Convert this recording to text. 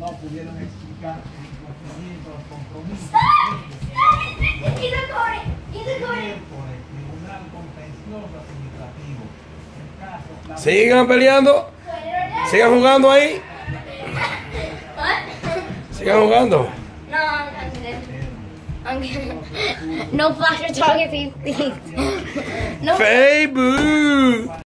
no pudieron explicar el incumplimiento, los compromisos. Por el Tribunal Contencioso Administrativo. El caso, Sigan peleando. Sigan jugando ahí. Sigan jugando. No, I'm good. No flash photography, please. No. Facebook.